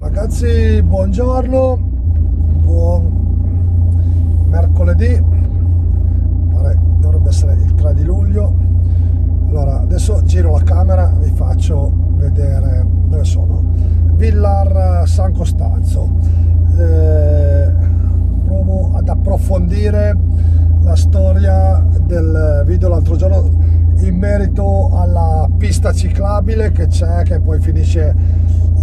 Ragazzi, buongiorno, buon mercoledì, dovrebbe essere il 3 di luglio. Allora, adesso giro la camera, vi faccio vedere dove sono. Villar San Costanzo. Provo ad approfondire la storia del video l'altro giorno in merito alla pista ciclabile che c'è, che poi finisce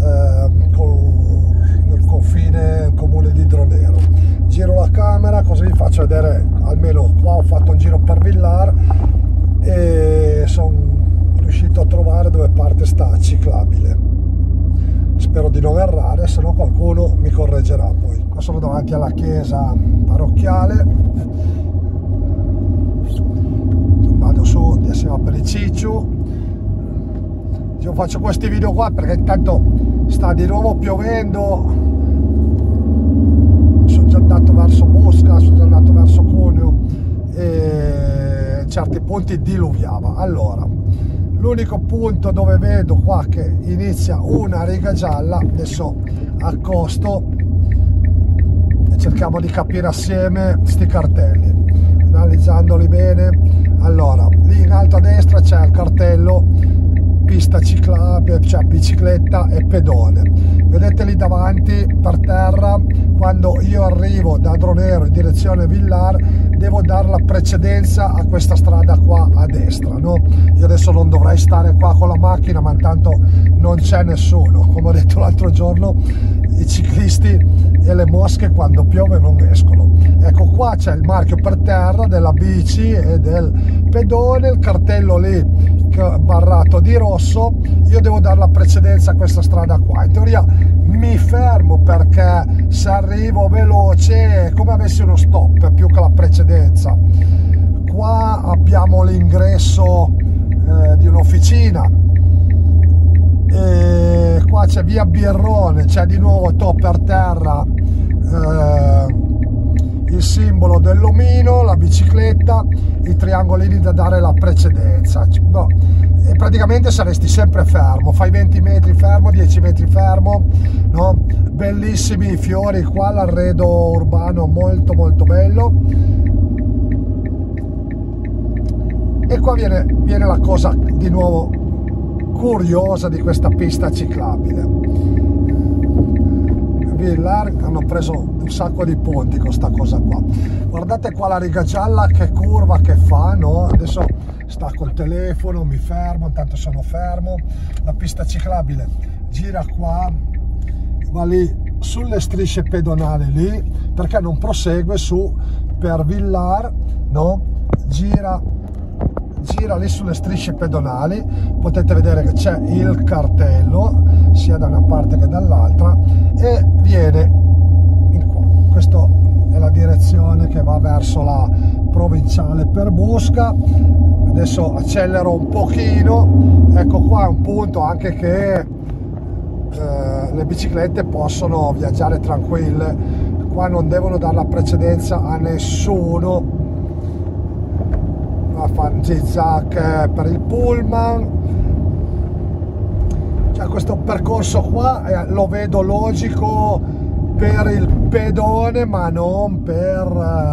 nel confine comune di Dronero. Giro la camera così vi faccio vedere, almeno qua ho fatto un giro per Villar e sono riuscito a trovare dove parte sta ciclabile. Spero di non errare, se no qualcuno mi correggerà. Poi qua sono davanti alla chiesa parrocchiale, vado su assieme a Pericicciu. Io faccio questi video qua perché intanto sta di nuovo piovendo. Sono già andato verso Mosca, sono già andato verso Cuneo e in certi punti diluviava. Allora, l'unico punto dove vedo qua che inizia una riga gialla, adesso accosto e cerchiamo di capire assieme sti cartelli, analizzandoli bene. Allora, lì in alto a destra c'è il cartello pista ciclabile, cioè bicicletta e pedone. Vedete lì davanti per terra, quando io arrivo da Dronero in direzione Villar devo dare la precedenza a questa strada qua a destra, no? Io adesso non dovrei stare qua con la macchina, ma intanto non c'è nessuno. Come ho detto l'altro giorno, i ciclisti e le mosche quando piove non escono. Ecco, qua c'è il marchio per terra della bici e del pedone, il cartello lì barrato di rosso. Io devo dare la precedenza a questa strada qua. In teoria mi fermo perché se arrivo veloce è come avessi uno stop più che la precedenza. Qua abbiamo l'ingresso di un'officina e qua c'è via Birrone, c'è di nuovo per terra il simbolo dell'omino, la bicicletta, i triangolini da dare la precedenza. No, e praticamente saresti sempre fermo, fai 20 metri fermo, 10 metri fermo, no? Bellissimi i fiori qua, l'arredo urbano molto molto bello. E qua viene la cosa di nuovo curiosa di questa pista ciclabile. Villar hanno preso un sacco di ponti con sta cosa qua. Guardate qua la riga gialla, che curva che fa, no? Adesso stacco il telefono, mi fermo, intanto sono fermo. La pista ciclabile gira qua, va lì sulle strisce pedonali lì, perché non prosegue su per Villar, no? Gira lì sulle strisce pedonali. Potete vedere che c'è il cartello sia da una parte che dall'altra e viene in qua. Questa è la direzione che va verso la provinciale per Busca. Adesso accelero un pochino. Ecco, qua è un punto anche che le biciclette possono viaggiare tranquille. Qua non devono dare la precedenza a nessuno. Fa un zig-zag per il pullman. Cioè, questo percorso qua lo vedo logico per il pedone, ma non per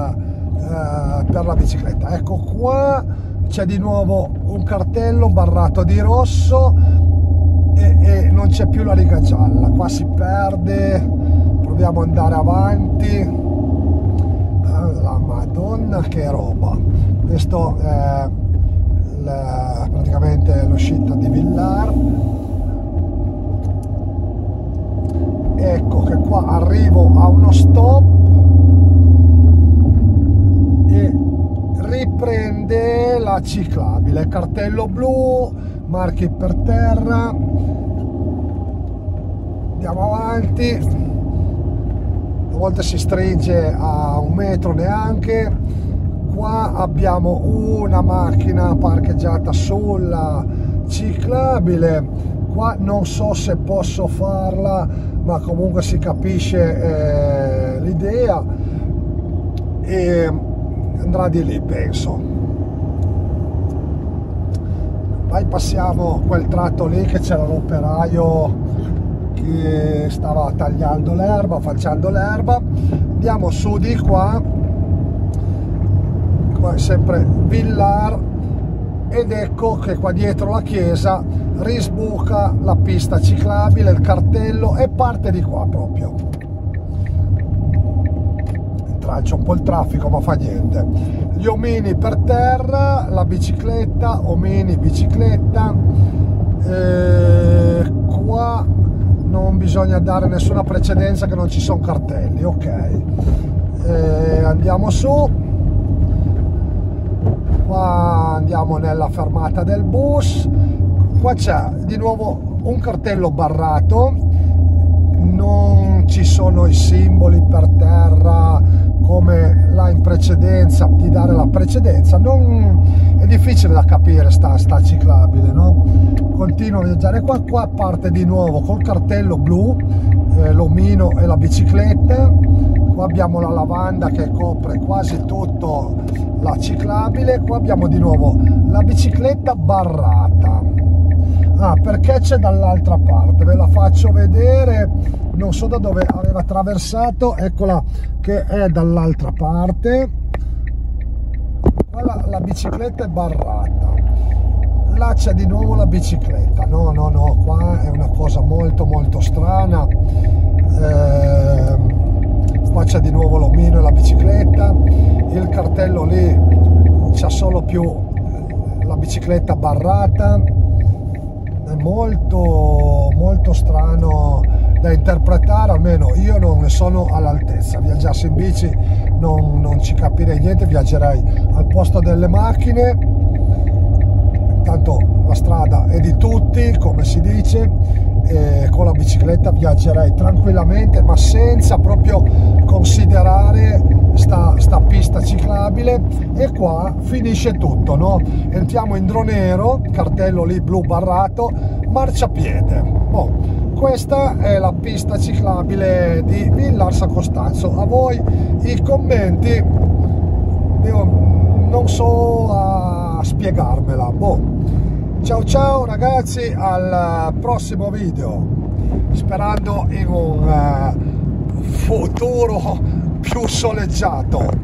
la bicicletta. Ecco, qua c'è di nuovo un cartello barrato di rosso e non c'è più la riga gialla. Qua si perde. Proviamo ad andare avanti. La Madonna, che roba! Questo è praticamente l'uscita di Villar. Ecco che qua arrivo a uno stop e riprende la ciclabile. Cartello blu, marchi per terra. Andiamo avanti. A volte si stringe a un metro neanche. Qua abbiamo una macchina parcheggiata sulla ciclabile. Qua non so se posso farla, ma comunque si capisce l'idea e andrà di lì, penso. Poi passiamo quel tratto lì che c'era l'operaio che stava tagliando l'erba, falciando l'erba. Andiamo su di qua è sempre Villar, ed ecco che qua dietro la chiesa risbuca la pista ciclabile, il cartello, e parte di qua proprio. Traccia un po' il traffico, ma fa niente. Gli omini per terra, la bicicletta, omini, bicicletta. Qua non bisogna dare nessuna precedenza, che non ci sono cartelli. Ok, andiamo su. Qua andiamo nella fermata del bus. Qua c'è di nuovo un cartello barrato, non ci sono i simboli per terra come là in precedenza, di dare la precedenza. Non è difficile da capire sta ciclabile, no? Continuo a viaggiare qua parte di nuovo col cartello blu, l'omino e la bicicletta. Qua abbiamo la lavanda che copre quasi tutto la ciclabile. Qua abbiamo di nuovo la bicicletta barrata. Perché c'è dall'altra parte? Ve la faccio vedere. Non so da dove aveva attraversato, eccola che è dall'altra parte. Qua la bicicletta è barrata. Là c'è di nuovo la bicicletta. No, qua è una cosa molto strana. Qua c'è di nuovo l'omino e la bicicletta. Il cartello lì c'è solo più la bicicletta barrata. È molto strano da interpretare, almeno io non ne sono all'altezza. Viaggiassi in bici non ci capirei niente, viaggerei al posto delle macchine. Tanto la strada è di tutti, come si dice, e con la bicicletta viaggerei tranquillamente, ma senza proprio considerare sta pista ciclabile. E qua finisce tutto, no? Entriamo in Dronero, cartello lì blu barrato, marciapiede. Questa è la pista ciclabile di Villar San Costanzo. A voi i commenti, io non so a spiegarmela. Ciao ragazzi, al prossimo video, sperando in un futuro più soleggiato.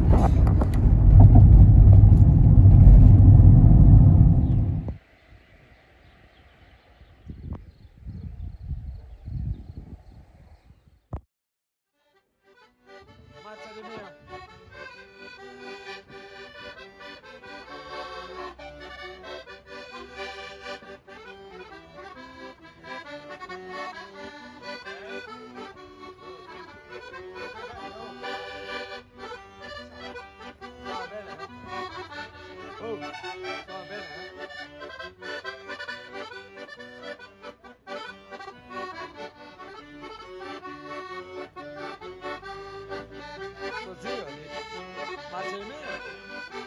Così, marcia di meno.